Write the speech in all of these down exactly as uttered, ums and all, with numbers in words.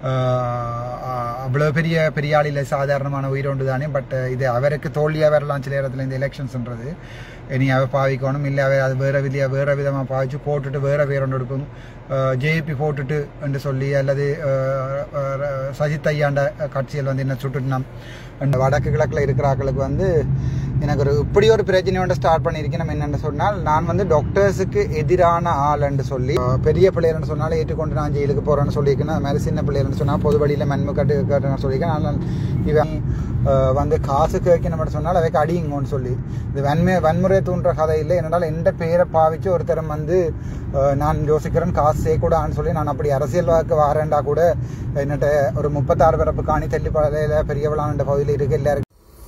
அவ்வளோ பெரிய பெரிய ஆள் இல்லை, சாதாரணமான உயிரோண்டு தானே. பட் இது அவருக்கு தோல்வியாக வரலாம் சில இடத்துல இந்த எலெக்ஷன்ஸ்ன்றது. இனி அவ பாவிக்கணும், இல்லை அவ அது வேறு விதியாக வேறு விதமாக பாவிச்சு போட்டுட்டு வேறு வேறு ஒன்று எடுக்கும் ஜேபி போட்டுட்டு என்று சொல்லி, அல்லது சஜித் ஐயாண்ட கட்சியில் வந்து என்ன சுட்டுட்டு அந்த வடக்கு கிழக்கில் இருக்கிற ஆக்களுக்கு வந்து எனக்கு ஒரு இப்படி ஒரு பிரச்சனையோட ஸ்டார்ட் பண்ணியிருக்கேன். நம்ம என்னென்னு சொன்னால், நான் வந்து டாக்டர்ஸுக்கு எதிரான ஆள்ன்னு சொல்லி, பெரிய பிள்ளைகள்னு சொன்னாலும் ஏற்றுக்கொண்டு நான் ஜெயிலுக்கு போகிறேன்னு சொல்லியிருக்கேன். அது மாதிரி சின்ன பிள்ளைகள்னு சொன்னால் பொது வழியில் மென்மை கட்டு கட்டுன்னு சொல்லியிருக்கேன். ஆனால் இவன் வந்து காசு கேட்கணும்னு சொன்னால் அவைக்கு அடிங்கன்னு சொல்லி, இது வன்மை வன்முறை தூண்டுற கதை இல்லை. என்னால் எந்த பேரை பாவிச்சு ஒருத்தரம் வந்து நான் யோசிக்கிறேன் காசு செய்யக்கூடாதுன்னு சொல்லி, நான் அப்படி அரசியல் வாக்கு வாரேண்டா கூட என்னட்ட ஒரு முப்பத்தாறு பிறப்பு காணி தெல்லிப்பாளையில பெரியவளான பகுதியில் இருக்கு எல்லாருக்கும்.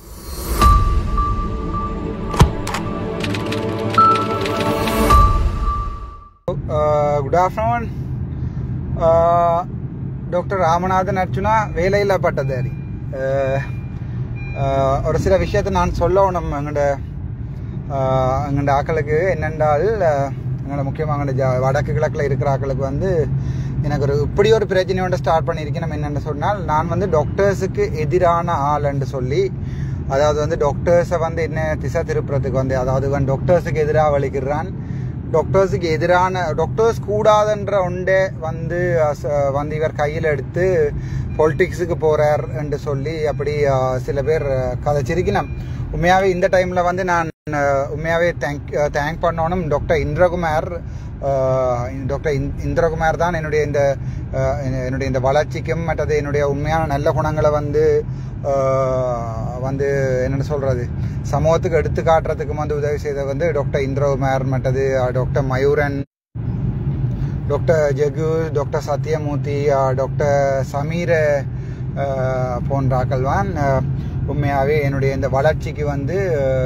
Good afternoon. Doctor Ramanathan Archuna வேலையில்லா பட்டதாரி. ஒரு சில விஷயத்தை நான் சொல்லணும் எங்கள்ட எங்கள்ட ஆக்களுக்கு. என்னென்றால் எங்களோட முக்கியமாக எங்கள்ட வடக்கு கிழக்கில் இருக்கிற ஆக்களுக்கு வந்து எனக்கு ஒரு இப்படி ஒரு பிரச்சனையோட ஸ்டார்ட் பண்ணியிருக்கேன். நம்ம என்னென்னு சொன்னால், நான் வந்து டாக்டர்ஸுக்கு எதிரான ஆள்ன்னு சொல்லி, அதாவது வந்து டாக்டர்ஸை வந்து என்ன திசை திருப்புறத்துக்கு வந்து, அதாவது வந்து டாக்டர்ஸுக்கு எதிராக வலிக்கிறான், டாக்டர்ஸுக்கு எதிரான டாக்டர்ஸ் கூடாதுன்ற ஒன்றே வந்து வந்து இவர் கையில் எடுத்து பொலிட்டிக்ஸுக்கு போகிறார் என்று சொல்லி அப்படி சில பேர் கதைச்சிருக்கணும். உண்மையாகவே இந்த டைமில் வந்து நான் உண்மையாகவே தேங்க் தேங்க் பண்ணணும் டாக்டர் இந்திரகுமார். டாக்டர் இந்திரகுமார் தான் என்னுடைய இந்த என்னுடைய இந்த வளர்ச்சிக்கும் மற்றது என்னுடைய உண்மையான நல்ல குணங்களை வந்து வந்து என்னென்னு சொல்கிறது சமூகத்துக்கு எடுத்து காட்டுறதுக்கும் வந்து உதவி செய்த வந்து டாக்டர் இந்திரகுமார், மற்றது doctor Mayuran, doctor Jagu, doctor Sathyamoorthy, doctor Sameera போன்றாக்கள் தான் உண்மையாகவே என்னுடைய இந்த வளர்ச்சிக்கு வந்து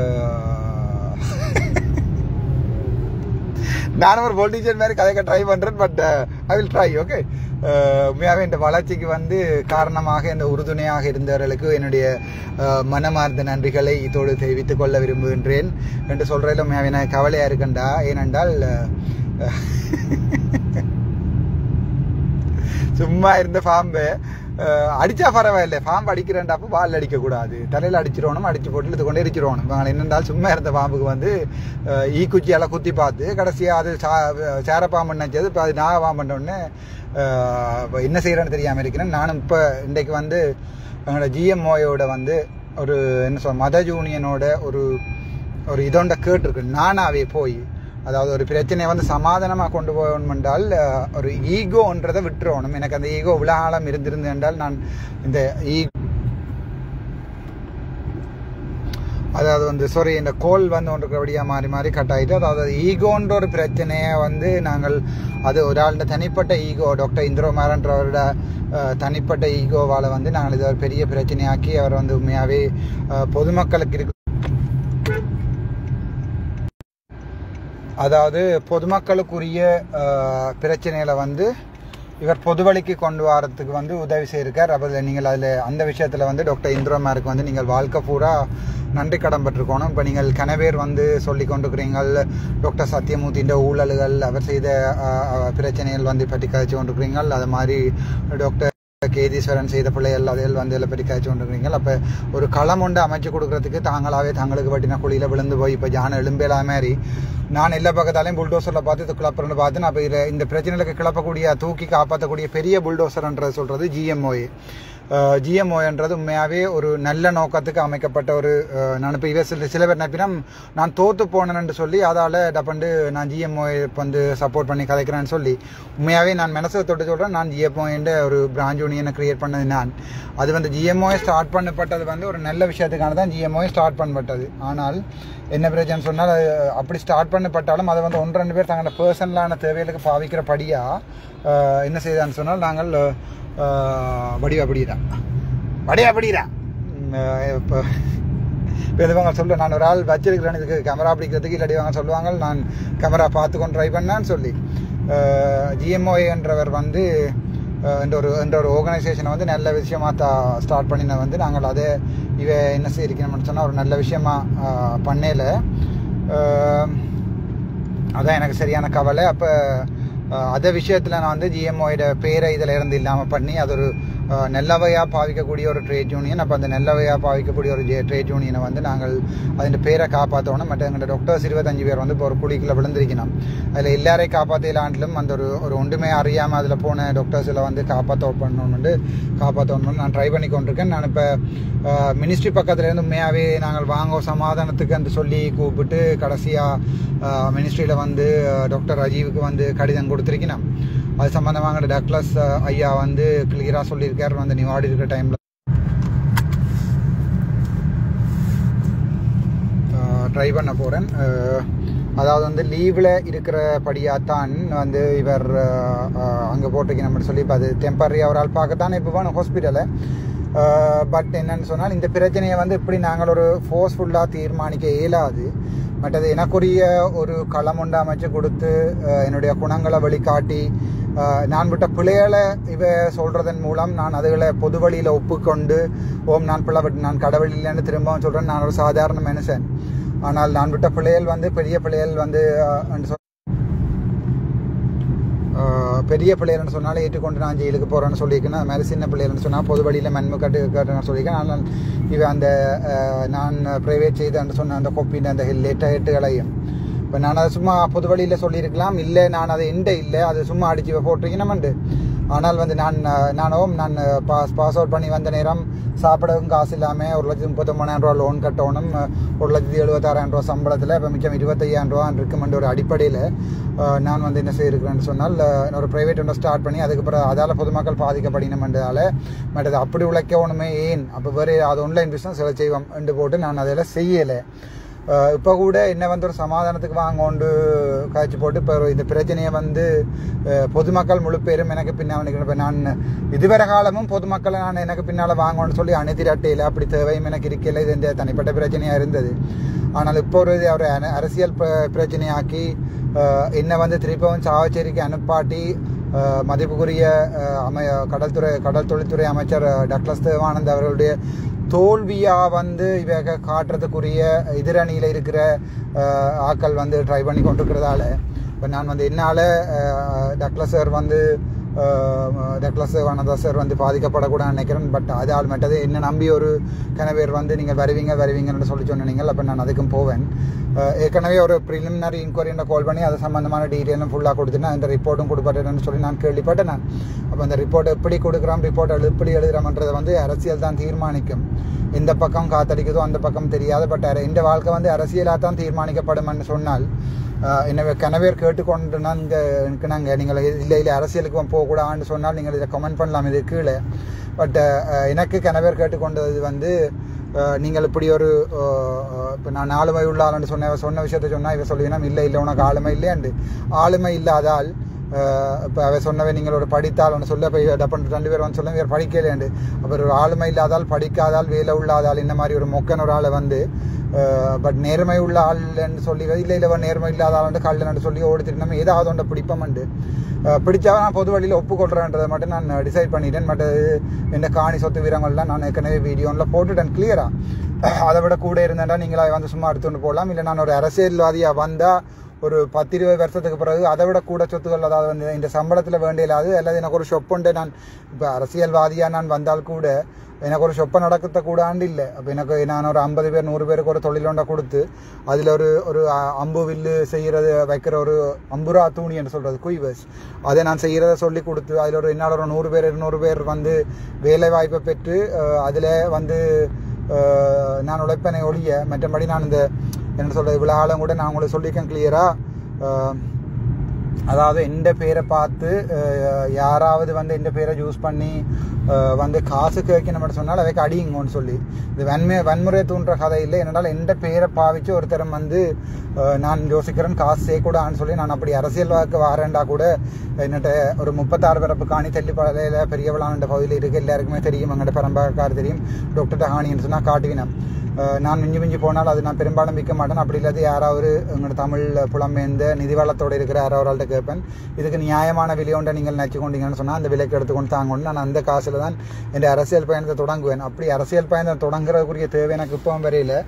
நானும் ஒரு பொலிட்டிஷியன் மாதிரி கதைக்க ட்ரை பண்ணுறேன். But I will try. Okay, உண்மையாகவே இந்த வளர்ச்சிக்கு வந்து காரணமாக இந்த உறுதுணையாக இருந்தவர்களுக்கு என்னுடைய மனமார்ந்த நன்றிகளை இதோடு தெரிவித்துக் கொள்ள விரும்புகின்றேன் என்று சொல்கிறதில் உண்மையாகவே நான் கவலையாக இருக்கண்டா. ஏனென்றால் சும்மா இருந்த பாம்பு அடித்தா பரவாயில்லை, பாம்பு அடிக்கிறேன்டாப்போ வால் அடிக்கக்கூடாது, தலையில் அடிச்சிடணும், அடித்து போட்டு இது கொண்டு எரிச்சிடணும். நாங்கள் என்னென்றால் சும்மா இருந்த பாம்புக்கு வந்து ஈ குச்சியால் குத்தி பார்த்து கடைசியாக அது சா சேர பாம்பு நினச்சது. இப்போ அது நாக பாம்புன்னொடனே என்ன செய்கிறேன்னு தெரியாமல் இருக்கிறேன். நானும் இப்போ இன்றைக்கு வந்து எங்களோட ஜிஎம்ஓயோட வந்து ஒரு என்ன சொல் மத யூனியனோட ஒரு ஒரு இதோண்ட கேட்டிருக்கு. நானாவே போய், அதாவது ஒரு பிரச்சனையை வந்து சமாதானமாக கொண்டு போகணும் என்றால் ஒரு ஈகோன்றதை விட்டுறணும். எனக்கு அந்த ஈகோ விழாலம் இருந்திருந்து என்றால் நான் இந்த ஈ அதாவது வந்து சாரி இந்த கோல் வந்து ஒன்று இருக்கிறபடியாக மாறி மாறி கட் ஆகிட்டு, அதாவது ஈகோன்ற ஒரு பிரச்சனையை வந்து நாங்கள் அது ஒரு ஆளுடைய தனிப்பட்ட ஈகோ, டாக்டர் இந்திரகுமார்ன்றவரோட தனிப்பட்ட ஈகோவால் வந்து நாங்கள் இதை ஒரு பெரிய பிரச்சனையாக்கி அவர் வந்து உண்மையாகவே பொதுமக்களுக்கு இருக்கு, அதாவது பொதுமக்களுக்குரிய பிரச்சனைகளை வந்து இவர் பொதுவழிக்கு கொண்டு வரத்துக்கு வந்து உதவி செய்திருக்கார். அப்போ நீங்கள் அதில் அந்த விஷயத்தில் வந்து டாக்டர் இந்திரகுமாருக்கு வந்து நீங்கள் வாழ்க்கை பூரா நன்றி கடன் பட்டிருக்கணும். இப்போ நீங்கள் கனவேர் வந்து சொல்லி கொண்டிருக்கிறீங்கள் டாக்டர் சத்யமூர்த்தின்ற ஊழல்கள், அவர் செய்த பிரச்சனைகள் வந்து பற்றி கழிச்சு கொண்டிருக்கிறீங்கள். அது மாதிரி டாக்டர் கேதீஸ்வரன் செய்த பிள்ளைகள் அதில் வந்து இதில் பற்றி காய்ச்சி கொண்டிருக்கிறீங்கள். அப்போ ஒரு களம் ஒன்று அமைச்சு கொடுக்குறதுக்கு தாங்களாகவே தங்களுக்கு பட்டின குழியில் விழுந்து போய் இப்போ ஜான எலும்பேலா மாதிரி நான் எல்லா பக்கத்தாலையும் புல்டோசரில் பார்த்து இது கிளப்புறன்னு பார்த்து நான் இப்போ இதில் இந்த பிரச்சனைகளுக்கு கிளப்பக்கூடிய தூக்கி காப்பாற்றக்கூடிய பெரிய புல்டோசர்ன்றது சொல்கிறது ஜிஎம்ஓஏ. ஜிஎம்ஓன்றது உண்மையாகவே ஒரு நல்ல நோக்கத்துக்கு அமைக்கப்பட்ட ஒரு நான் இப்போ இவ சில சில பேர் நினைப்பினா நான் தோற்று போனேன்னு சொல்லி அதால் டப்பண்டு நான் ஜிஎம்ஓஏ வந்து சப்போர்ட் பண்ணி கலைக்கிறேன்னு சொல்லி, உண்மையாகவே நான் மனசை தொட்டு சொல்கிறேன். நான் ஜிஎம்ஓன்ற ஒரு பிரான்ச் யூனியனை கிரியேட் பண்ணது நான். அது வந்து ஜிஎம்ஓஏ ஸ்டார்ட் பண்ணப்பட்டது வந்து ஒரு நல்ல விஷயத்துக்கான தான் ஜிஎம்ஓஏ ஸ்டார்ட் பண்ணப்பட்டது. ஆனால் என்ன பிரச்சனை சொன்னால் அது அப்படி ஸ்டார்ட் பண்ணப்பட்டாலும் அதை வந்து ஒன்று ரெண்டு பேர் தங்களோட பர்சனலான தேவைகளுக்கு பாவிக்கிறபடியாக என்ன செய்தான்னு சொன்னால் நாங்கள் வடிவா படிக்கிறா வடிவா படிக்கிறா இப்போ இப்போ எதுவாங்க சொல்ல நான் ஒரு ஆள் வச்சிருக்கிறேன் இதுக்கு கேமரா பிடிக்கிறதுக்கு, இல்லாடி வாங்க சொல்லுவாங்க நான் கேமரா பார்த்துக்கொண்டு ட்ரை பண்ணான்னு சொல்லி. ஜிஎம்ஓஏன்றவர் வந்து என்ற ஒரு என்ற ஒரு ஆர்கனைசேஷனை வந்து நல்ல விஷயமாக தா ஸ்டார்ட் பண்ணின வந்து நாங்கள் அதை இவ என்ன செய்யணும்னு சொன்னால் ஒரு நல்ல விஷயமா பண்ணல. அதான் எனக்கு சரியான கவலை. அப்போ அதே விஷயத்தில் நான் வந்து ஜிஎம்ஓட பேரை இதில் இருந்து இல்லாமல் பண்ணி அது ஒரு நல்லவையாக பாவிக்கக்கூடிய ஒரு ட்ரேட் யூனியன். அப்போ அந்த நல்லவையாக பாவிக்கக்கூடிய ஒரு ட்ரேட் யூனியனை வந்து நாங்கள் அதன் பேரை காப்பாற்றணும். மற்ற எங்களோட டாக்டர்ஸ் இருபத்தஞ்சு பேர் வந்து இப்போ ஒரு குழிக்குள்ள விழுந்திருக்கணும். அதில் எல்லாரையும் காப்பாற்றலாண்டிலும் அந்த ஒரு ஒரு ஒன்றுமே அறியாமல் அதில் போன டாக்டர்ஸில் வந்து காப்பாற்ற பண்ணணும்னு காப்பாற்றணும் நான் ட்ரை பண்ணி கொண்டிருக்கேன். நான் இப்போ மினிஸ்ட்ரி பக்கத்துலேருந்து உண்மையாகவே நாங்கள் வாங்க சமாதானத்துக்கு அந்த சொல்லி கூப்பிட்டு கடைசியாக மினிஸ்ட்ரியில் வந்து டாக்டர் ராஜீவுக்கு வந்து கடிதம் கொடுத்துருக்கேன். அது சம்பந்தமாக டக்ளஸ் ஐயா வந்து கிளியராக சொல்லியிருக்கார். வந்து நிவாடி இருக்கிற டைமில் ட்ரை பண்ண போகிறேன். அதாவது வந்து லீவில் இருக்கிறபடியாகத்தான் வந்து இவர் அங்கே போட்டிருக்கணும் சொல்லி இப்போ அது டெம்பரரி அவரால் பார்க்கத்தானே இப்போ வேணும் ஹாஸ்பிட்டலை. பட் என்னன்னு சொன்னால் இந்த பிரச்சனையை வந்து இப்படி நாங்கள் ஒரு ஃபோர்ஸ்ஃபுல்லாக தீர்மானிக்க இயலாது. மற்றது எனக்குரிய ஒரு களம் உண்டு அமைச்சு கொடுத்து என்னுடைய குணங்களை வழிகாட்டி நான் விட்ட பிள்ளைகளை இவ சொல்கிறதன் மூலம் நான் அதுகளை பொது வழியில் ஒப்புக்கொண்டு ஓம் நான் பிள்ளை நான் கடவுள் இல்லைன்னு திரும்பவும் சொல்கிறேன். நான் ஒரு சாதாரண மனுஷன். ஆனால் நான் விட்ட பிள்ளைகள் வந்து பெரிய பிள்ளைகள் வந்து பெரிய பிள்ளைகள்னு சொன்னாலும் ஏற்றுக்கொண்டு நான் ஜெயிலுக்கு போகிறேன்னு சொல்லியிருக்கேன். அது மாதிரி சின்ன பிள்ளைகள்னு சொன்னால் பொது வழியில் மண்மு கட்டு கட்டுன்னு சொல்லியிருக்கேன். ஆனால் இவன் அந்த நான் ப்ரைவேட் செய்தேன்னு சொன்ன அந்த கொப்பின் அந்த லெட்டர் ஹெட்டுகளையும் இப்போ நான் அதை சும்மா பொது வழியில் சொல்லியிருக்கலாம். இல்லை நான் அதை எண்டே இல்லை அது சும்மா அடித்து போட்டிருக்கேன். ஆனால் வந்து நான் நானும் நான் பாஸ் பாஸ் அவுட் பண்ணி வந்த நேரம் சாப்பிடவும் காசு இல்லாமல் ஒரு லட்சத்தி முப்பத்தொம்பதாயிரம் ரூபா லோன் கட்டணும். ஒரு லட்சத்தி எழுபத்தாறாயிரம் ரூபா சம்பளத்தில் இப்போ மிச்சம் இருபத்தையாயிரம் ரூபா இருக்குமென்ற ஒரு அடிப்படையில் நான் வந்து என்ன செய்யிருக்கிறேன்னு சொன்னால் ஒரு ப்ரைவேட் ஒன்று ஸ்டார்ட் பண்ணி அதுக்கப்புறம் அதால் பொதுமக்கள் பாதிக்கப்படினமென்றதால் மற்றது அப்படி உழைக்கணுமே ஏன் அப்போ வேறு அது ஆன்லைன் பிஸ்னஸ் எல்லாம் செய்வோம் என்று போட்டு நான் அதெல்லாம் செய்யலை. இப்போ கூட என்ன வந்து ஒரு சமாதானத்துக்கு வாங்கொண்டு காய்ச்சி போட்டு இப்போ இந்த பிரச்சனையை வந்து பொதுமக்கள் முழு பேரும் எனக்கு பின்னால் இப்போ நான் இதுவரை காலமும் பொதுமக்களை நான் எனக்கு பின்னால் வாங்கணும்னு சொல்லி அணிதிரட்டையில் அப்படி தேவையும் எனக்கு இருக்கல. இது இந்த தனிப்பட்ட பிரச்சனையாக இருந்தது. ஆனால் இப்போ ஒரு ஒரு அரசியல் பிரச்சனையாக்கி என்னை வந்து திருப்பவும் சாவச்சேரிக்கு அனுப்பாட்டி மதிப்புக்குரிய அமை கடல்துறை கடல் தொழில்துறை அமைச்சர் டக்ளஸ் தேவானந்த் அவர்களுடைய தோல்வியாக வந்து இவங்க காட்டுறதுக்குரிய எதிரணியில் இருக்கிற ஆக்கள் வந்து ட்ரை பண்ணி கொண்டிருக்கிறதால இப்போ நான் வந்து என்னால் டக்ளஸ் சார் வந்து டக்ளஸ் தேவானந்தா சார் வந்து பாதிக்கப்படக்கூடாதுன்னு நினைக்கிறேன். பட் அதால் மட்டது என்ன நம்பி ஒரு கனவேர் வந்து நீங்கள் வருவீங்க வருவீங்கன்னு சொல்லி சொன்னீங்க. அப்போ நான் அதுக்கும் போவேன். ஏற்கனவே ஒரு ப்ரிலிமினரி இன்கொயரின்னு கால் பண்ணி அது சம்மந்தமான டீட்டெயிலும் ஃபுல்லாக கொடுத்துட்டு அந்த ரிப்போர்ட்டும் கொடுப்பட்டேன்னு சொல்லி நான் கேள்விப்பட்டேன். நான் அப்போ அந்த ரிப்போர்ட் எப்படி கொடுக்குறோம் ரிப்போர்ட் எழு எப்படி எழுதுகிறோம்ன்றதை வந்து அரசியல் தான் தீர்மானிக்கும். எந்த பக்கம் காத்தடிக்குதோ அந்த பக்கம் தெரியாது. பட் இந்த வாழ்க்கை வந்து அரசியலாக தான் தீர்மானிக்கப்படும்னு சொன்னால் என்ன கனவேர் கேட்டுக்கொண்டுனா இங்கே எனக்கு நாங்கள் நீங்கள் இல்லை இல்லை அரசியலுக்கு போகக்கூடாதுன்னு சொன்னால் நீங்கள் இதை கமெண்ட் பண்ணலாம் இது கீழே. பட் எனக்கு கனவேர் கேட்டுக்கொண்டது வந்து நீங்கள் இப்படி ஒரு இப்போ நான் ஆளுமை உள்ளான்னு சொன்ன சொன்ன விஷயத்த சொன்னால் இவ சொல்லுவீங்கன்னா இல்லை இல்லை உனக்கு ஆளுமை இல்லையாண்டு ஆளுமை இல்லாதால் இப்போ அவ சொன்னவை நீங்கள் ஒரு படித்தால் ஒன்று சொல்ல போய் டப்பன் ரெண்டு பேர் வந்து சொல்ல வேறு படிக்கலையாண்டு அப்புறம் ஒரு ஆளுமை இல்லாதால் படிக்காதால் வேலை உள்ளாதால் இந்த மாதிரி ஒரு மொக்கன் ஒரு ஆளை வந்து பட் நேர்மை உள்ள ஆள்ன்னு சொல்லி இல்லை இல்லை நேர்மை இல்லாத ஆளுண்டு கல்லுன்னு சொல்லி ஓடித்துட்டு நம்ம ஏதாவது ஒன்றை பிடிப்போம்ண்டு பிடிச்சா நான் பொது வழியில் ஒப்புக்கொள்கிறேன்றதை மட்டும் நான் டிசைட் பண்ணிட்டேன். பட் இந்த காணி சொத்து வீரங்கள்லாம் நான் ஏற்கனவே வீடியோவில் போட்டுட்டேன் கிளியராக. அதை விட கூட இருந்தேன்டா நீங்களா வந்து சும்மா எடுத்துகிட்டு போகலாம். இல்லை நான் ஒரு அரசியல்வாதியாக வந்தால் ஒரு பத்து இருபது வருஷத்துக்கு பிறகு அதை விட கூட சொத்துக்கள் அதாவது வந்து இந்த சம்பளத்தில் வேண்டியலாது அல்லது எனக்கு ஒரு ஷொப்புண்டு நான் இப்போ அரசியல்வாதியாக நான் வந்தால் கூட எனக்கு ஒரு ஷொப்பை நடக்கத்த கூடாண்டு இல்லை. அப்போ எனக்கு நான் ஒரு ஐம்பது பேர் நூறு பேருக்கு ஒரு தொழிலொண்டை கொடுத்து அதில் ஒரு ஒரு அம்பு வில்லு செய்கிறது வைக்கிற ஒரு அம்புரா தூணி என்று சொல்கிறது குய்வஸ் அதை நான் செய்கிறத சொல்லி கொடுத்து அதில் ஒரு என்னால் ஒரு நூறு பேர் இருநூறு பேர் வந்து வேலை வாய்ப்பை பெற்று அதில் வந்து நான் உழைப்பனை ஒழிய மற்றபடி நான் இந்த என்ன சொல்கிறது இவ்வளோ ஆளும் கூட நான் உங்களுக்கு சொல்லியிருக்கேன் கிளியராக. அதாவது எந்த பேரை பார்த்து யாராவது வந்து எந்த பேரை யூஸ் பண்ணி வந்து காசு கேட்கணும்னு சொன்னால் அவைக்கு அடியுங்கன்னு சொல்லி இது வன்மை வன்முறை தூண்டுற கதை இல்லை. என்னால் எந்த பேரை பாவிச்சு ஒருத்தரம் வந்து நான் யோசிக்கிறேன் காசு செய்யக்கூடாதுன்னு சொல்லி நான் அப்படி அரசியல் வாக்கு வாரேண்டா கூட என்னட்ட ஒரு முப்பத்தாறு பிறப்பு காணி தெல்லிப்பாளையில் பெரியவளான பகுதியில் இருக்குது. எல்லாருக்குமே தெரியும். எங்கள்கிட்ட பரம்பரைக்கார் தெரியும். டாக்டர் ஹானின்னு சொன்னால் காட்டுவினம் நான் மிஞ்சி மிஞ்சி போனால் அது நான் பெரும்பாலும் விற்க மாட்டேன். அப்படி இல்லாத யாராவது எங்களோட தமிழ் புலம்பெயர்ந்த நிதி வளத்தோடு இருக்கிற யாராவரால்கிட்ட கேட்பேன். இதுக்கு நியாயமான விலையோண்டை நீங்கள் நினச்சி கொண்டீங்கன்னு சொன்னால் அந்த விலைக்கு எடுத்துக்கொண்டு தாங்கொண்டு நான் அந்த காசில் தான் என் அரசியல் பயணத்தை தொடங்குவேன். அப்படி அரசியல் பயணத்தை தொடங்குறதுக்குரிய தேவை எனக்கு இப்போவும் வரையில்.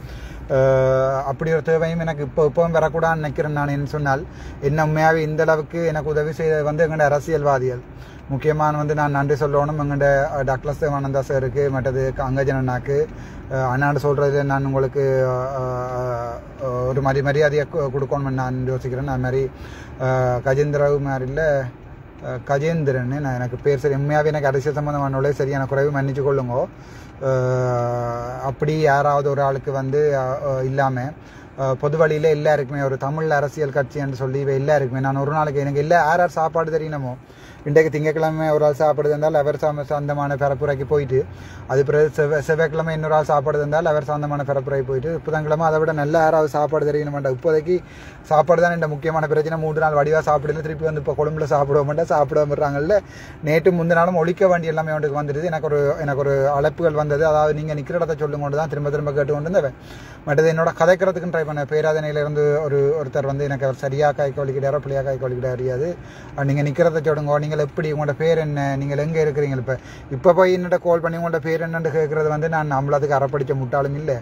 அப்படி ஒரு தேவையும் எனக்கு இப்போ இப்போவும் வரக்கூடாதுன்னு நினைக்கிறேன். நான் என்ன சொன்னால் என்ன உண்மையாகவே இந்த அளவுக்கு எனக்கு உதவி செய்தது வந்து எங்களோட அரசியல்வாதிகள். முக்கியமான வந்து நான் நன்றி சொல்லணும் எங்கள்ட டாக்டர் தேவானந்தா சாருக்கு, மற்றது அங்கஜன் அண்ணாக்கு. அண்ணாண்டு சொல்கிறது நான் உங்களுக்கு ஒரு மாதிரி மரியாதையை கொடுக்கணும்னு நான் யோசிக்கிறேன். அது மாதிரி கஜேந்திரவு மாதிரில கஜேந்திரன் நான் எனக்கு பேர் சரி உண்மையாகவே எனக்கு அரசியல் சம்பந்தமானவளே சரியான குறைவு மன்னிச்சு கொள்ளுங்க. அப்படி யாராவது ஒரு ஆளுக்கு வந்து இல்லாமல் பொது வழியில் எல்லாருக்குமே ஒரு தமிழ் அரசியல் கட்சின்னு சொல்லி இவை எல்லாருக்குமே நான் ஒரு நாளைக்கு எனக்கு எல்லா யார் யார் சாப்பாடு தெரியணுமோ இன்றைக்கு திங்கக்கிழமை ஒரு ஆள் சாப்பிடுது இருந்தால் அவர் சொந்தமான பரப்புரைக்கு போயிட்டு அது பிறகு செவ்வாய் செவ்வாய்க்கிழமை இன்னொரு ஆள் சாப்பாடு இருந்தால் அவர் சொந்தமான பரப்புரைக்கு போயிட்டு புதன்கிழமை அதை விட நல்ல யாராவது சாப்பாடு தெரியணும் மாட்டேன். இப்போதைக்கு சாப்பாடு தான் இந்த முக்கியமான பிரச்சனை. மூன்று நாள் வடிவாக சாப்பிடல, திருப்பி வந்து இப்போ கொழும்புல சாப்பிட மாட்டேன் சாப்பிட விடுறாங்கல்ல. நேற்று முந்தின நாளும் ஒழிக்க வேண்டிய எல்லாமே அவனுக்கு வந்துடுது. எனக்கு ஒரு எனக்கு ஒரு அழைப்புகள் வந்தது. அதாவது நீங்கள் நிற்கிற இடத்த சொல்லும் கொண்டு தான் திரும்ப திரும்ப கேட்டு கொண்டு இருந்தவன். மற்றது என்னோட கதைக்கிறதுக்குன்னு ட்ரை பண்ணேன். பேராதனையிலேருந்து ஒரு ஒருத்தர் வந்து எனக்கு அவர் சரியாக கை கொலிக்கிட்டாரோ பிள்ளையாக கை கொலிக்கிட்டார் அறியாது. நீங்கள் நிற்கிறத சொல்லுங்க, நீங்கள் எப்படி உங்களோட பேர் என்ன, நீங்கள் எங்கே இருக்கிறீங்க, இப்போ இப்போ போய் என்னோட கால் பண்ணி உங்களோட பேர் என்னன்னு கேட்குறது வந்து நான் நம்மளதுக்கு அறப்படித்த முட்டாளும் இல்லை.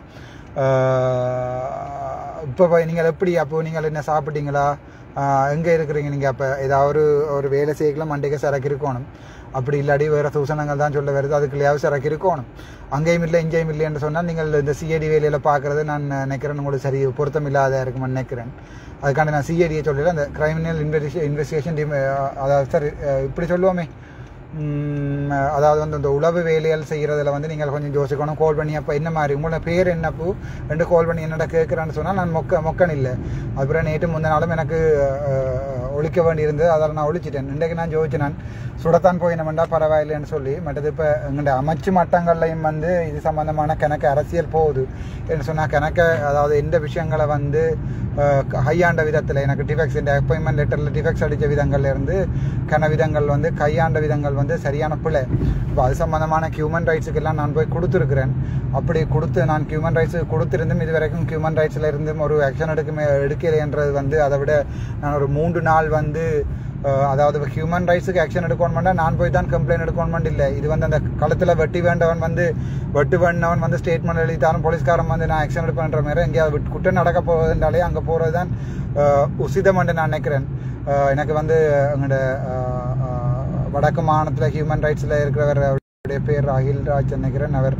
இப்போ போய் நீங்கள் எப்படி அப்போ நீங்கள் என்ன சாப்பிட்டீங்களா, எங்கே இருக்கிறீங்க நீங்கள், அப்போ ஏதாவது ஒரு வேலை செய்யலாம் மண்டைக்கு சரக்கு இருக்கணும். அப்படி இல்லாடி வேறு சூசனங்கள் தான் சொல்ல வருது, அதுக்குள்ளேயாவது சரக்கு இருக்கணும். அங்கேயும் இல்லை இங்கேயும் இல்லை என்று சொன்னால் நீங்கள் இந்த சிஐடி வேலையில் பார்க்குறது நான் நினைக்கிறேன் உங்களுக்கு சரி பொருத்தம் இல்லாத இருக்குமென்னு நினைக்கிறேன். அதுக்காண்டி நான் சிஐடியை சொல்லல, அந்த கிரிமினல் இன்வெஸ்டிகே இன்வெஸ்டிகேஷன் டீம், அதாவது சார் இப்படி சொல்லுவோமே, அதாவது வந்து இந்த உளவு வேலைகள் செய்கிறதுல வந்து நீங்கள் கொஞ்சம் யோசிக்கணும். கால் பண்ணி அப்போ என்ன மாதிரி உங்களோட பேர் என்னப்போ ரெண்டு கால் பண்ணி என்னடா கேட்குறான்னு சொன்னால் நான் மொக்க மொக்கன் இல்லை. அப்புறம் நேற்று முந்தின நாளும் எனக்கு ஒழிக்க வேண்டியிருந்தது, அதில் நான் ஒழிச்சிட்டேன். இன்றைக்கு நான் ஜோதிச்சு நான் சுடத்தான் போய் என்னமெண்டா பரவாயில்லைன்னு சொல்லி. மற்றது இப்போ எங்கள்ட அமைச்சு மட்டங்கள்லையும் வந்து இது சம்மந்தமான கணக்கு அரசியல் போகுது என்று சொன்னால் கணக்கை, அதாவது எந்த விஷயங்களை வந்து கையாண்ட விதத்தில் எனக்கு டிஃபெக்ட்ஸ் இந்த அப்பாயின்மெண்ட் லெட்டரில் டிஃபெக்ட்ஸ் அடித்த விதங்கள்லேருந்து கன விதங்கள் வந்து கையாண்ட விதங்கள் வந்து சரியான பிள்ளை. இப்போ அது சம்மந்தமான ஹியூமன் ரைட்ஸுக்கெல்லாம் நான் போய் கொடுத்துருக்குறேன். அப்படி கொடுத்து நான் ஹியூமன் ரைட்ஸுக்கு கொடுத்துருந்தும் இது வரைக்கும் ஹியூமன் ரைட்ஸில் இருந்தும் ஒரு ஆக்ஷன் எடுக்குமே எடுக்கலைன்றது வந்து அதை விட நான் ஒரு மூன்று நாள் வந்து அதாவது ஹியூமன் ரைட்ஸுக்கு ஆக்ஷன் எடுக்கணுமெண்டா நான் போய் தான் கம்ப்ளைண்ட் எடுக்கணுமெண்ட் இல்லை. இது வந்து அந்த களத்தில் வெட்டி வேண்டவன் வந்து வெட்டு வேண்டவன் வந்து ஸ்டேட்மெண்ட் எழுதித்தாலும் போலீஸ்காரன் வந்து நான் ஆக்ஷன் எடுப்பேன்ற மாதிரி எங்கேயாவது குற்றம் நடக்க போவதுனாலே அங்கே போகிறது தான் உசிதம் என்று நான் நினைக்கிறேன். எனக்கு வந்து எங்களோட வடக்கு மாநிலத்தில் ஹியூமன் ரைட்ஸில் இருக்கிறவர் அவருடைய பேர் அகில் ராஜ் நினைக்கிறேன். அவர்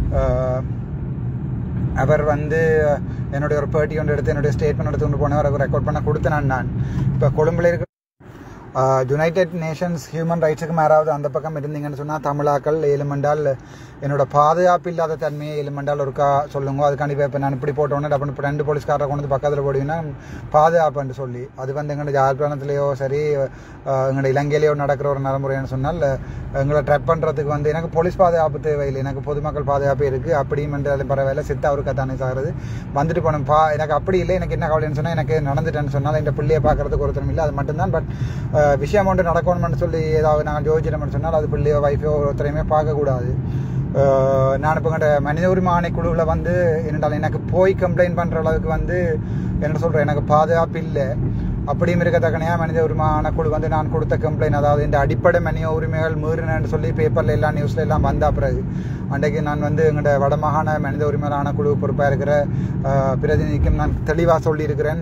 அவர் வந்து என்னுடைய ஒரு பேட்டி ஒன்று எடுத்து என்னுடைய ஸ்டேட்மெண்ட் எடுத்து கொண்டு போனவர் அவர் ரெக்கார்ட் பண்ண கொடுத்தேன். நான் இப்போ கொழும்புல இருக்க யுனைடெட் நேஷன்ஸ் ஹியூமன் ரைட்ஸுக்கு மேலாவது அந்த பக்கம் இருந்தீங்கன்னு சொன்னால் தமிழாக்கள் ஏழுமண்டால் என்னோட பாதுகாப்பு இல்லாத தன்மையை ஏழுமண்டால் ஒருக்கா சொல்லுங்க. அதுக்காண்டி இப்போ நான் இப்படி போட்டோன்னே அப்போ இப்போ ரெண்டு போலீஸ்காரரை கொண்டு வந்து பக்கத்தில் போடுவீங்கன்னா பாதுகாப்புன்னு சொல்லி அது வந்து எங்களோட யாழ்ப்பாணத்துலேயோ சரி எங்களோட இலங்கையிலேயோ நடக்கிற ஒரு நடைமுறைன்னு சொன்னால் எங்களை ட்ரெப் பண்ணுறதுக்கு வந்து எனக்கு போலீஸ் பாதுகாப்பு தேவையில்லை, எனக்கு பொதுமக்கள் பாதுகாப்பு இருக்குது. அப்படியும் என்றாலும் பரவாயில்ல, சித்தா அவருக்கு தானே சாகிறது வந்துட்டு போனோம் பா. எனக்கு அப்படி இல்லை, எனக்கு என்ன கவலைன்னு சொன்னால் எனக்கு நடந்துட்டேன்னு சொன்னால் இந்த பிள்ளையை பார்க்குறதுக்கு ஒருத்தரும் இல்லை, அது மட்டும்தான். பட் விஷயம் ஒன்று நடக்கணும்னு சொல்லி ஏதாவது நாங்கள் யோசிச்சிட்டோம்னு சொன்னால் அது பிள்ளையோ வைஃபோ ஒருத்தரையுமே பார்க்கக்கூடாது. நான் இப்போ கண்ட மனித உரிமை ஆணைக்குழுவில் வந்து என்னென்றால் எனக்கு போய் கம்ப்ளைண்ட் பண்ணுற அளவுக்கு வந்து என்ன சொல்கிறேன், எனக்கு பாதுகாப்பு இல்லை. அப்படியும் இருக்கத்தக்கனையாக மனித உரிமை ஆணைக்குழு வந்து நான் கொடுத்த கம்ப்ளைண்ட், அதாவது இந்த அடிப்படை மனித உரிமைகள் மீறினு சொல்லி பேப்பரில் எல்லாம் நியூஸில் எல்லாம் வந்த பிறகு அன்றைக்கு நான் வந்து எங்களோட வடமாகாண மனித உரிமை ஆணைக்குழு பொறுப்பாக இருக்கிற பிரதிநிதிக்கும் நான் தெளிவாக சொல்லியிருக்கிறேன்.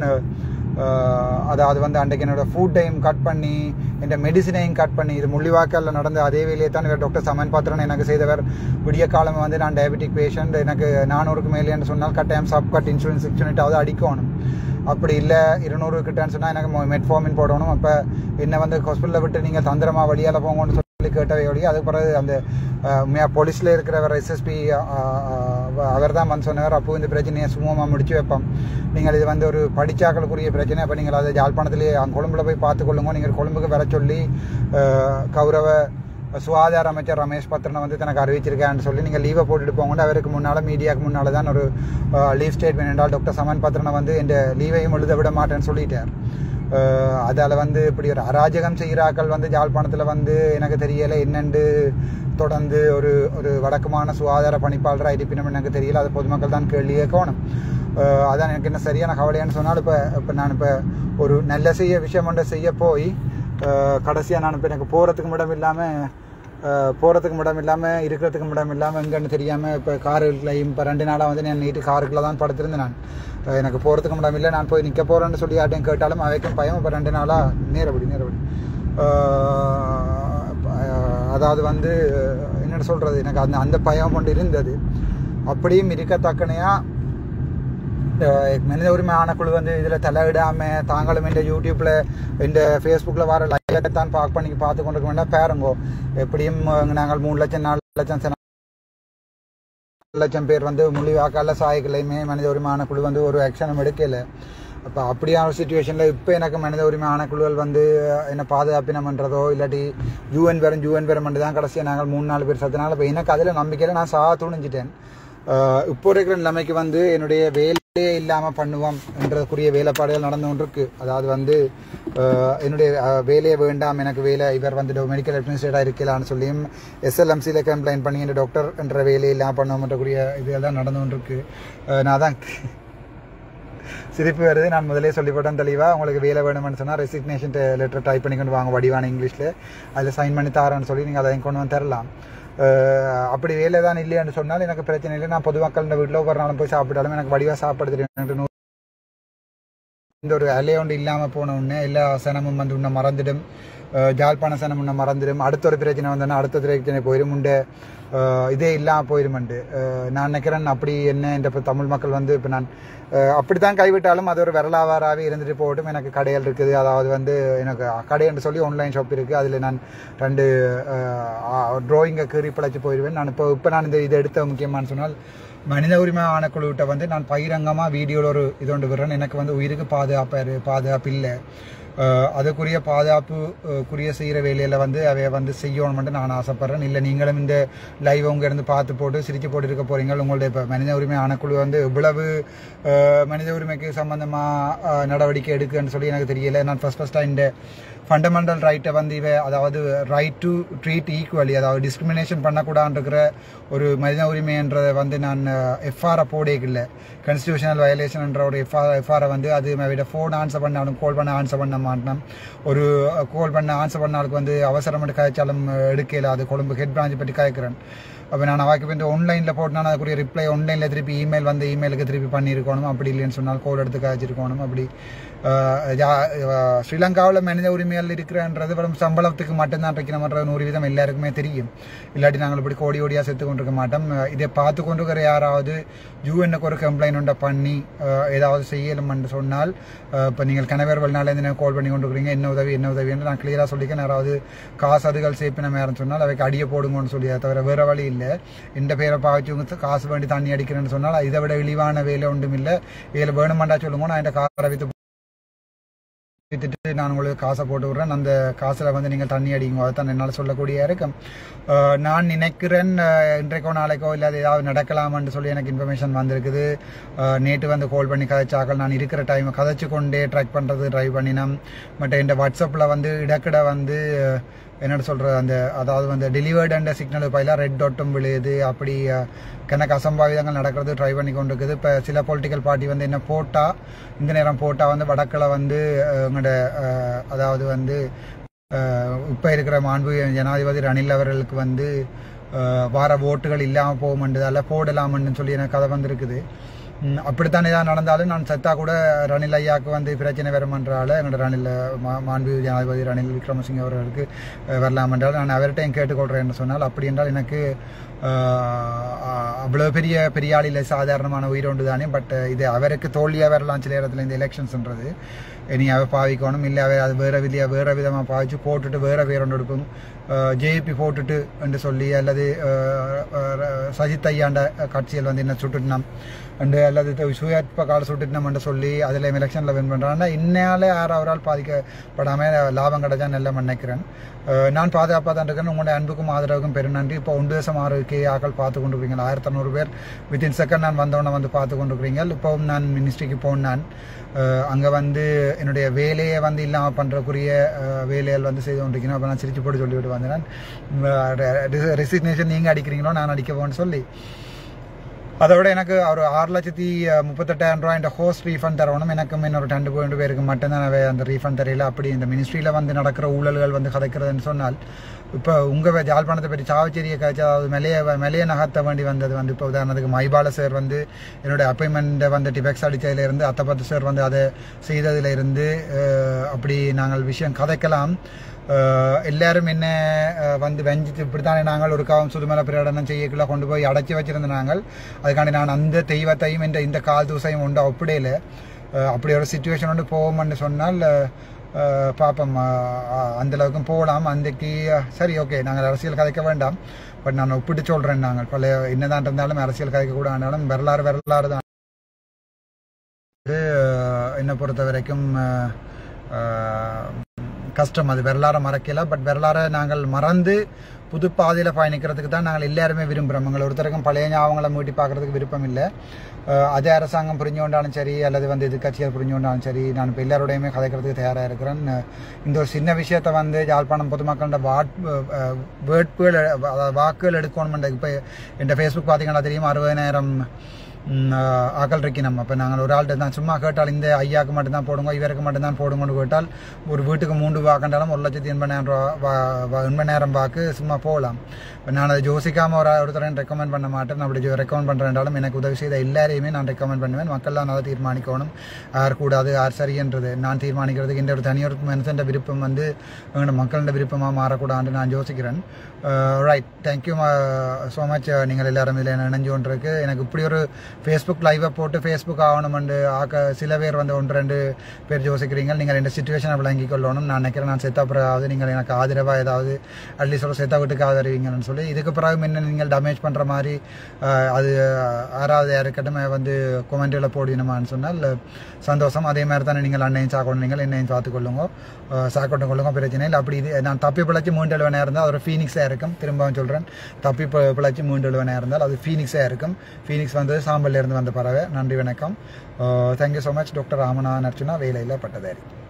அதாவது வந்து அன்றைக்கு என்னோடய ஃபுட்டையும் கட் பண்ணி என் மெடிசினையும் கட் பண்ணி இது முள்ளிவாக்கல்ல நடந்த அதே வேலையை தான் இவர் டாக்டர் சமன் பாத்திரன் எனக்கு செய்தவர். விடிய காலம் வந்து நான் டயபெட்டிக் பேஷண்ட், எனக்கு நானூறுக்கு மேலேன்னு சொன்னால் கட்டாயம் சப் கட் இன்சூரன்ஸ் சிக்ஸ் யூனிட்டாவது அடிக்கணும். அப்படி இல்லை இருநூறு கிட்டன்னு சொன்னால் எனக்கு மெட்ஃபார்மின் போடணும். அப்போ என்னை வந்து ஹாஸ்பிட்டலில் விட்டு நீங்கள் தந்திரமாக வழியால் போங்கன்னு சொல்லி கேட்டவை வழி. அதுக்கு பிறகு அந்த போலீஸில் இருக்கிறவர் எஸ்எஸ்பி அவர் தான் வந்து சொன்னவர், அப்போ இந்த பிரச்சனையை சுமூகமாக முடிச்சு வைப்போம், நீங்கள் இது வந்து ஒரு படித்தாக்களுக்குரிய பிரச்சனை, அப்போ நீங்கள் அதை யாழ்ப்பாணத்திலே அங்கே கொழும்புல போய் பார்த்துக்கொள்ளுங்க, நீங்கள் கொழும்புக்கு வர சொல்லி கௌரவ சுகாதார அமைச்சர் ரமேஷ் பத்ரனை வந்து தனக்கு அறிவிச்சிருக்கான்னு சொல்லி நீங்கள் லீவை போட்டுட்டு போங்கன்னு அவருக்கு முன்னால் மீடியாவுக்கு முன்னால் தான் ஒரு லீவ் ஸ்டேட்மெண்ட் என்றால் டாக்டர் சமன் பத்ரனை வந்து இந்த லீவையும் எழுத விட மாட்டேன்னு சொல்லிட்டார். அதால் வந்து இப்படி ஒரு அராஜகம் செய்கிறாக்கள் வந்து யாழ்ப்பாணத்தில் வந்து எனக்கு தெரியலை என்னென்று தொடர்ந்து ஒரு ஒரு வடக்குமான சுகாதார பணிப்பாளராக இருப்பினும் எனக்கு தெரியல, அது பொதுமக்கள் தான் கேள்வி கேட்கணும். அதான் எனக்கு என்ன சரியான கவலையான்னு சொன்னால் இப்போ இப்போ நான் இப்போ ஒரு நல்ல செய்ய விஷயம் ஒன்றை செய்ய போய் கடைசியாக நான் இப்போ எனக்கு போகிறதுக்கு இடம் இல்லாமல் போகிறதுக்கு இடம் இல்லாமல் இருக்கிறதுக்கு இடம் இல்லாமல் எங்கன்னு தெரியாமல் இப்போ காருலையும் இப்போ ரெண்டு நாளாக வந்து நான் நீட்டு காருக்குள்ளே தான் படுத்திருந்தேன். நான் எனக்கு போகிறதுக்கு இடம் இல்லை, நான் போய் நிற்க போகிறேன்னு சொல்லி யார்ட்டையும் கேட்டாலும் அவைக்கும் பயம். இப்போ ரெண்டு நாளாக நேரப்படி நேரப்படி அதாவது வந்து என்னென்னு சொல்கிறது, எனக்கு அந்த அந்த பயம் கொண்டு இருந்தது. அப்படியும் இருக்கத்தக்கனையாக மனித உரிமை ஆணைக்குழு வந்து இதில் தலையிடாமல் தாங்களும் இந்த யூடியூப்பில் இந்த ஃபேஸ்புக்கில் வர லைவை தான் பார்க் பண்ணி பார்த்து கொண்டு இருக்க வேண்டாம். பாருங்கோ, எப்படியும் நாங்கள் மூணு லட்சம் நாலு லட்சம் லட்சம் பேர் வந்து முள்ளிவாக்கால சாய்களையுமே மனித உரிமை ஆணைக்குழு வந்து ஒரு ஆக்ஷனும் எடுக்கலை. அப்போ அப்படியான ஒரு சுச்சுவேஷனில் இப்போ எனக்கு மனித உரிமை ஆணைக்குழுக்கள் வந்து என்ன பாதுகாப்பினம் பண்ணுறதோ இல்லாட்டி யூஎன் பேரும் யூஎன் பேரும் மட்டும் தான் கடைசியாக நாங்கள் மூணு நாலு பேர் சத்தினால இப்போ எனக்கு அதில் நம்பிக்கையில் நான் சா துணிஞ்சிட்டேன். இப்போ இருக்கிற நிலைமைக்கு வந்து என்னுடைய வேலையே இல்லாமல் பண்ணுவோம் என்றதுக்குரிய வேலைப்பாடுகள் நடந்து கொண்டு இருக்கு. அதாவது வந்து என்னுடைய வேலையை வேண்டாம், எனக்கு வேலை இவர் வந்து மெடிக்கல் அட்மினிஸ்ட்ரேட்டாக இருக்கலான்னு சொல்லியும் எஸ்எல்எம்சியில் கம்ப்ளைண்ட் பண்ணி இந்த டாக்டர் என்ற வேலையை இல்லாமல் பண்ணுவோம்ன்றக்கூடிய இதெல்லாம் நடந்து கொண்டு இருக்கு. நான் தான் சிரிப்பு வருது. நான் முதலே சொல்லிவிட்டேன் தெளிவாக, உங்களுக்கு வேலை வேணும்னு சொன்னால் ரெசிக்னேஷன் லெட்டர் டைப் பண்ணி கொண்டு வாங்க வடிவான இங்கிலீஷில், அதில் சைன் பண்ணி தரேன்னு சொல்லி நீங்கள் அதை கொண்டு வந்து தரலாம். அப்படி வேலை தான் இல்லைன்னு சொன்னால் எனக்கு பிரச்சனை இல்லை. நான் பொதுமக்கள் வீட்டில் ஒவ்வொரு நாளும் போய் சாப்பிட்டாலும் எனக்கு வடிவாக சாப்பிட தெரியும். இந்த ஒரு அலைய ஒன்று இல்லாமல் போன உடனே எல்லா சனமும் வந்து உன்னை மறந்துடும், ஜாழ்ப்பாண சனம் உன்னை மறந்துடும், அடுத்த ஒரு பிரச்சனை வந்தோன்னா அடுத்த பிரச்சனை போயிடும், உண்டு இதே இல்லாமல் போயிடுமெண்டு நான் நினைக்கிறேன். அப்படி என்ன இந்த இப்போ தமிழ் மக்கள் வந்து இப்போ நான் அப்படி தான் கைவிட்டாலும் அது ஒரு வரலாவாராகவே இருந்துட்டு போகட்டும். எனக்கு கடைகள் இருக்குது, அதாவது வந்து எனக்கு கடைன்னு சொல்லி ஆன்லைன் ஷாப் இருக்குது, அதில் நான் ரெண்டு ட்ராயிங்கை கீறி பிழைச்சி போயிடுவேன். நான் இப்போ இப்போ நான் இந்த இதை எடுத்த முக்கியமானு சொன்னால் மனித உரிமை ஆணைக்குழுவிட்ட வந்து நான் பகிரங்கமாக வீடியோவில் ஒரு இது ஒன்று விடுறேன். எனக்கு வந்து உயிருக்கு பாதுகாப்பு பாதுகாப்பு இல்லை, அதுக்குரிய பாதுகாப்புக்குரிய செய்கிற வேலையில் வந்து அவைய வந்து செய்யணும்னு நான் ஆசைப்பட்றேன். இல்லை நீங்களும் இந்த லைவ் உங்க இருந்து பார்த்து போட்டு சிரிச்சு போட்டு இருக்க போகிறீங்க. உங்களுடைய இப்போ மனித உரிமை ஆணைக்குழு வந்து எவ்வளவு மனித உரிமைக்கு சம்பந்தமாக நடவடிக்கை எடுக்குன்னு சொல்லி எனக்கு தெரியலை. நான் ஃபஸ்ட் ஃபஸ்ட்டாக இந்த ஃபண்டமெண்டல் ரைட்டை வந்து இவ அதாவது ரைட் டு ட்ரீட் ஈக்குவலி, அதாவது டிஸ்கிரிமினேஷன் பண்ணக்கூடாதுன்னு இருக்கிற ஒரு மனித உரிமைன்றதை வந்து நான் எஃப்ஆரை போடேக்கில்லை. கான்ஸ்டியூஷனல் வயலேஷன்ன்ற ஒரு எஃப்ஆர் எஃப்ஆரை வந்து அது விட ஃபோன் ஆன்சர் பண்ணாலும் கால் பண்ண ஆன்சர் பண்ண மாட்டேன். ஒரு கால் பண்ண ஆன்சர் பண்ணாலுக்கு வந்து அவசரம் மட்டும் காய்ச்சாலும் எடுக்கல. அது கொழும்பு ஹெட் பிரான்ச் பற்றி காய்க்கிறேன். அப்போ நான் அவாக்கு வந்து ஆன்லைனில் போட்டேன்னா அதுக்குரிய ரிப்ளை ஆன்லைனில் திருப்பி இமெயில் வந்து இமெயிலுக்கு திருப்பி பண்ணியிருக்கணும். அப்படி இல்லைன்னு சொன்னால் கோல் எடுத்து காய்ச்சிருக்கணும். அப்படி ஸ்ரீலங்காவில் மனித உரிமைகள் இருக்கிறன்றது வெறும் சம்பளத்துக்கு மட்டும்தான் வைக்கணும்ன்றது நூறு வீதம் எல்லாருக்குமே தெரியும். இல்லாட்டி நாங்கள் இப்படி கோடி கோடியாக செத்து கொண்டிருக்க மாட்டோம். இதை பார்த்து கொண்டிருக்கிற யாராவது யூஎன்னுக்கு ஒரு கம்ப்ளைண்ட் ஒன்றை பண்ணி ஏதாவது செய்யலும்னு சொன்னால், இப்போ நீங்கள் கணவர் வெளிநாளேருந்து கால் பண்ணி கொண்டிருக்கிறீங்க, என்ன உதவி என்ன உதவின்னு நான் கிளியராக சொல்லிக்கேன். யாராவது காசு அதுகள் சேப்பின மேரன்னு சொன்னால் அவைக்கு அடியை போடுங்கன்னு சொல்லி, தவிர வேறு வழி இல்லை. இந்த பேரை பாய்ச்சி காசு வேண்டி தண்ணி அடிக்கிறேன்னு சொன்னால் இதை விட இழிவான வேலை ஒன்றும் இல்லை. இதில் வேணுமெண்டா சொல்லுங்க, நான் இந்த காரை வித்து வித்துட்டு நான் உங்களுக்கு காசை போட்டு விட்றேன், அந்த காசில் வந்து நீங்கள் தண்ணி அடிங்க. அதுதான் என்னால் சொல்லக்கூடிய இருக்கும். நான் நினைக்கிறேன் இன்றைக்கோ நாளைக்கோ இல்லாத ஏதாவது நடக்கலாமான்னு சொல்லி எனக்கு இன்ஃபர்மேஷன் வந்திருக்குது. நேற்று வந்து கால் பண்ணி கதைச்சாக்கள் நான் இருக்கிற டைம் கதைச்சு கொண்டே ட்ராக் பண்ணுறது ட்ரை பண்ணினேன். பட் இந்த வாட்ஸ்அப்பில் வந்து இடக்கிட வந்து என்னென்னு சொல்கிறது, அந்த அதாவது வந்து டெலிவர்டு அண்ட் சிக்னல் பயிலாக ரெட் டாட்டும் விழுது. அப்படி கணக்கு அசம்பாவிதங்கள் நடக்கிறது ட்ரை பண்ணி கொண்டு இருக்குது. இப்போ சில பொலிட்டிக்கல் பார்ட்டி வந்து என்ன போட்டால் இந்த நேரம் போட்டால் வந்து வடக்கில் வந்து எங்களோட அதாவது வந்து இப்போ இருக்கிற மாண்பு ஜனாதிபதி ரணில் அவர்களுக்கு வந்து வார ஓட்டுகள் இல்லாமல் போகுமென்றதால போடலாமன்னு சொல்லி எனக்கு கதை வந்திருக்குது. அப்படித்தான் ஏதாவது நடந்தாலும் நான் சத்தா கூட ரணில் ஐயாவுக்கு வந்து பிரச்சனை வருமென்றால என்னோட ரணில் மா மாண்பு ஜனாதிபதி ரணில் விக்ரமசிங்க அவர்களுக்கு வரலாம் என்றால் நான் அவர்கிட்டையும் கேட்டுக்கொள்கிறேன் என்று சொன்னால், அப்படி என்றால் எனக்கு அவ்வளோ பெரிய பெரிய ஆள் இல்லை, சாதாரணமான உயிரோண்டு தானே. பட் இது அவருக்கு தோல்வியாக வரலாம் சில இடத்துல இந்த எலெக்ஷன்ஸ்ன்றது. இனி அவ பாவிக்கணும், இல்லை அவை அது வேறு விதியாக வேறு விதமாக பாவிச்சு போட்டுட்டு வேறு பேரொன்று எடுக்கும் ஜேபி போட்டுட்டு என்று சொல்லி, அல்லது சஜித் ஐயாண்ட கட்சியில் வந்து என்ன சுட்டுட்டினோம் அண்டு அல்லது சுயற்ப கால சுட்டுட்டினோம் என்று சொல்லி அதில் எலெக்ஷனில் வின் பண்ணுறாங்கன்னா இன்னையால் யார் அவரால் பாதிக்கப்படாமல் லாபம் கிடைச்சான்னு எல்லாம் நினைக்கிறேன். நான் பாதுகாப்பாக தான் இருக்கேன். உங்களுடைய அன்புக்கும் ஆதரவுக்கும் பெரும் நன்றி. இப்போ ஒன்று தேசம் ஆறு கே ஆக்கள் பார்த்து கொண்டு இருக்கிறீங்க. ஆயிரத்தி அறநூறு பேர் வித்தின் செகண்ட் நான் வந்தவொன்னே வந்து பார்த்து கொண்டு இருக்கிறீங்க. இப்போவும் நான் மினிஸ்ட்ரிக்கு போனான். அங்கே வந்து என்னுடைய வேலையை வந்து இல்லாமல் பண்ணுறக்குரிய வேலைகள் வந்து செய்து கொண்டிருக்கணும். அப்போ நான் சிரிச்சு போட்டு சொல்லிவிட்டு வந்தேன், ரெசிக்னேஷன் நீங்கள் அடிக்கிறீங்களோ நான் அடிக்க போன்னு சொல்லி. அதோட எனக்கு ஒரு ஆறு லட்சத்தி முப்பத்தெட்டாயிரம் ரூபாய் இந்த ஹோஸ்ட் ரீஃபண்ட் தரணும். எனக்கும் இன்னொரு ரெண்டு பாயிண்ட் பேருக்கு மட்டும்தான் அந்த ரீஃபண்ட் தெரியல. அப்படி இந்த மினிஸ்ட்ரியில் வந்து நடக்கிற ஊழல்கள் வந்து கதைக்கிறதுன்னு சொன்னால் இப்போ உங்கள் ஜாழ்ப்பாணத்தை பற்றி சாவச்சேரியை கழிச்சு அதாவது மெலைய மெலைய நகர்த்த வேண்டி வந்தது வந்து இப்போ உதாரணத்துக்கு மைபால சார் வந்து என்னுடைய அப்பாயின்மெண்ட்டை வந்து டிபெக்ஸ் அடித்ததுலேருந்து அத்தப்பத்து சார் வந்து அதை செய்ததில் இருந்து அப்படி நாங்கள் விஷயம் கதைக்கலாம். எல்லாரும் என்ன வந்து வெஞ்சித்து இப்படித்தானே நாங்கள் ஒரு காவம் சுதுமலை பிரகடனம் செய்யக்குள்ள கொண்டு போய் அடைச்சி வச்சிருந்த நாங்கள் அதுக்காண்டி நான் அந்த தெய்வத்தையும் இந்த இந்த கால் தூசையும் உண்டு அப்படியில அப்படி ஒரு சுச்சுவேஷன் ஒன்று போவோம்னு சொன்னால் பார்ப்போம். அந்தளவுக்கும் போகலாம். அன்றைக்கு சரி ஓகே நாங்கள் அரசியல் கதைக்க வேண்டாம். பட் நான் ஒப்பிட்டு சொல்கிறேன். நாங்கள் பல என்னதான் இருந்தாலும் அரசியல் கதைக்க கூட வேண்டாலும் வரலாறு வரலாறு தான். என்னை பொறுத்த வரைக்கும் கஷ்டம். அது வரலாறை மறக்கல. பட் வரலாறை நாங்கள் மறந்து புது பாதையில் பயணிக்கிறதுக்கு தான் நாங்கள் எல்லாருமே விரும்புகிறோம். எங்களை ஒருத்தருக்கும் பழைய ஞாபகங்களை மூட்டி பார்க்குறதுக்கு விருப்பம் இல்லை. அதே அரசாங்கம் புரிஞ்சு கொண்டாலும் சரி அல்லது வந்து இது கட்சிகள் புரிஞ்சு கொண்டாலும் சரி நான் இப்போ எல்லாரோடையுமே கதைக்கிறதுக்கு தயாராக இருக்கிறேன். இந்த ஒரு சின்ன விஷயத்தை வந்து யாழ்ப்பாணம் பொதுமக்களோட வாட் வேட்புகள் வாக்குகள் எடுக்கணும். இப்போ என் ஃபேஸ்புக் பார்த்தீங்கன்னா தெரியும் அறுபதாயிரம் ஆக்கள் இருக்கணும். அப்போ நாங்கள் ஒரு ஆள்கிட்ட தான் சும்மா கேட்டால் இந்த ஐயாவுக்கு மட்டும்தான் போடுங்க இவருக்கு மட்டும்தான் போடுங்கன்னு கேட்டால் ஒரு வீட்டுக்கு மூன்று வாக்கண்டாலும் ஒரு லட்சத்தி எண்பதாயிரம் ரூபா எண்பதாயிரம் வாக்கு சும்மா போகலாம். இப்போ நான் அதை யோசிக்காமல் ஒரு ஒருத்தரையும் ரெக்கமெண்ட் பண்ண மாட்டேன். அப்படி ரெக்கமெண்ட் பண்ணுறேன்றாலும் எனக்கு உதவி செய்த எல்லாரையுமே நான் ரெக்கமெண்ட் பண்ணுவேன். மக்கள்லாம் அதை தீர்மானிக்கணும் யார் கூடாது யார் சரின்றது நான் தீர்மானிக்கிறதுக்கு இந்த ஒரு தனியொரு மனுஷன் விருப்பம் வந்து மக்களோட விருப்பமாக மாறக்கூடாதுன்னு நான் யோசிக்கிறேன். Right, thank you so much. நீங்கள் எல்லாரும் இதில் நினைஞ்சு கொண்டிருக்கு. எனக்கு இப்படி ஒரு ஃபேஸ்புக் லைவை போட்டு ஃபேஸ்புக் ஆகணும்னு ஆக்க சில பேர் வந்து ஒன்று ரெண்டு பேர் யோசிக்கிறீங்க. நீங்கள் ரெண்டு சுச்சுவேஷனை விளங்கி கொள்ளணும். நான் நினைக்கிறேன் நான் செத்த பிறகு நீங்கள் எனக்கு ஆதரவாக ஏதாவது அட்லீஸ்ட் ஒரு செத்த வீட்டுக்கு ஆதரிவீங்கன்னு சொல்லி இதுக்கு பிறகு முன்ன நீங்கள் டேமேஜ் பண்ணுற மாதிரி அது யாராவது யாருக்கிட்ட வந்து கொமெண்டில் போடணுமான்னு சொன்னால் சந்தோஷம். அதே மாதிரி தானே நீங்கள் அன்னையும் சாக்கணும் நீங்கள் என்னையும் பார்த்துக்கொள்ளுங்க சாக்கொண்டு கொள்ளுங்க பிரச்சனை இல்லை. அப்படி இது நான் தப்பி பிழைச்சி மூன்று எழுவனாக இருந்தால் அது ஒரு ஃபீனிக்ஸாக இருக்கும். திரும்பவும் சொல்கிறேன் தப்பி பிழைச்சி மூன்று எழுவனாக இருந்தால் அது ஃபீனிக்ஸாக இருக்கும். ஃபீனிக்ஸ் வந்து சாம்பல்லேருந்து வந்த பறவை. நன்றி வணக்கம். Thank you so much. Doctor Ramanathan Archuna வேலையில் பட்டதாரி.